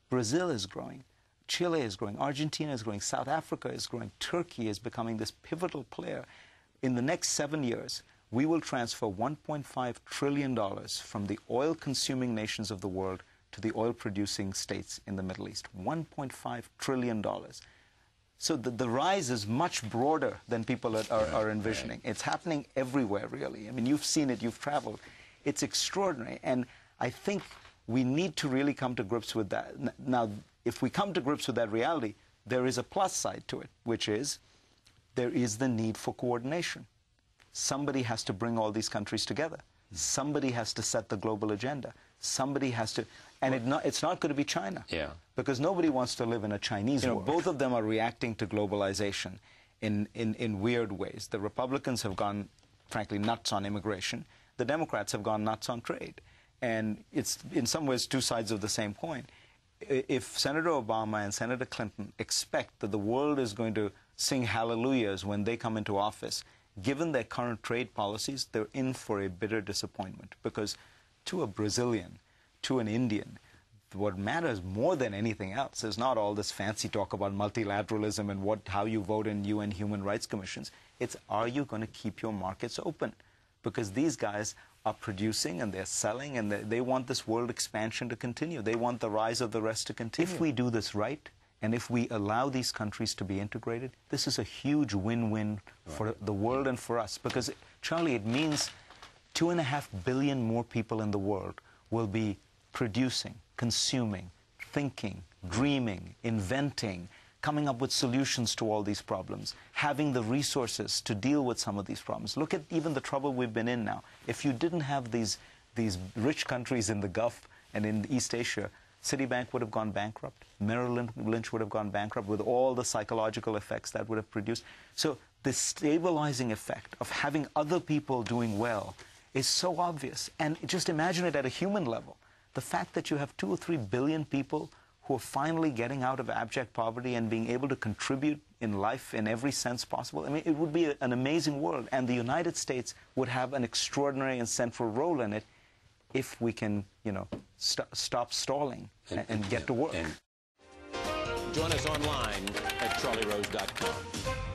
Brazil is growing. Chile is growing. Argentina is growing. South Africa is growing. Turkey is becoming this pivotal player. In the next 7 years, we will transfer $1.5 trillion from the oil-consuming nations of the world to the oil-producing states in the Middle East. $1.5 trillion. So the rise is much broader than people are envisioning. It's happening everywhere, really. I mean, you've seen it, you've traveled. It's extraordinary. And I think we need to really come to grips with that. Now, if we come to grips with that reality, there is a plus side to it, which is there is the need for coordination. Somebody has to bring all these countries together. Somebody has to set the global agenda. Somebody has to, and it's not going to be China. Yeah. Because nobody wants to live in a Chinese world. Both of them are reacting to globalization in weird ways. The Republicans have gone, frankly, nuts on immigration. The Democrats have gone nuts on trade. And it's, in some ways, two sides of the same coin. If Senator Obama and Senator Clinton expect that the world is going to sing hallelujahs when they come into office, given their current trade policies, they're in for a bitter disappointment. Because to a Brazilian, to an Indian, what matters more than anything else is not all this fancy talk about multilateralism and how you vote in UN human rights commissions. It's, are you going to keep your markets open? Because these guys are producing and they're selling and they want this world expansion to continue. They want the rise of the rest to continue. If we do this right, and if we allow these countries to be integrated, this is a huge win-win for the world and for us. Because, Charlie, it means 2.5 billion more people in the world will be producing, consuming, thinking, dreaming, inventing, coming up with solutions to all these problems, having the resources to deal with some of these problems. Look at even the trouble we've been in now. If you didn't have these rich countries in the Gulf and in East Asia, Citibank would have gone bankrupt. Merrill Lynch would have gone bankrupt with all the psychological effects that would have produced. So the stabilizing effect of having other people doing well is so obvious. And just imagine it at a human level. The fact that you have 2 or 3 billion people who are finally getting out of abject poverty and being able to contribute in life in every sense possible. I mean, it would be an amazing world. And the United States would have an extraordinary and central role in it if we can, you know, stop stalling and get to work. Join us online at charlierose.com.